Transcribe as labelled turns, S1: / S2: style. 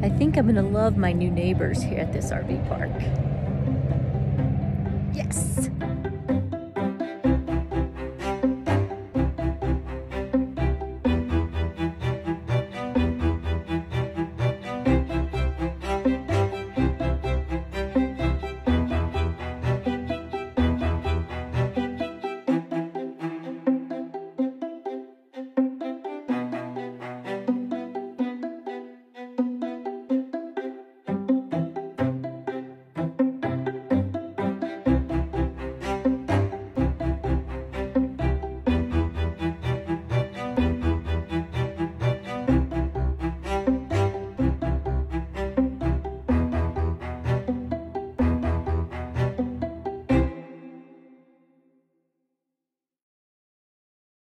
S1: I think I'm gonna love my new neighbors here at this RV park. Yes!